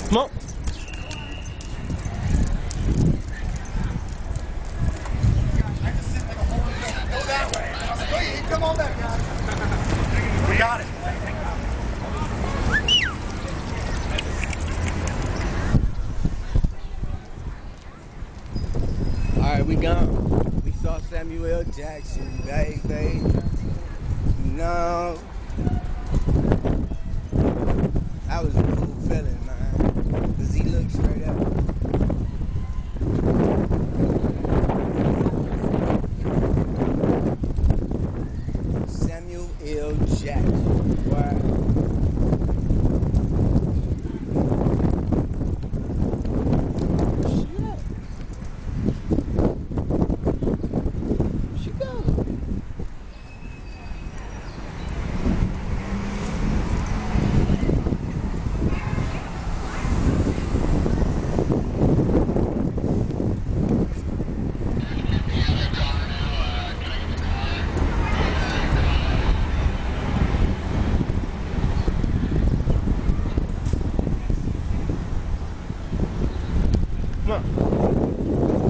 Smoke. Go that way. I was like, oh, yeah, come on back, guys. We got it. Alright, we gone. We saw Samuel Jackson, baby. No. That was a cool feeling, man. Cause he looked straight up. Samuel L. Jackson. Wow. Come on.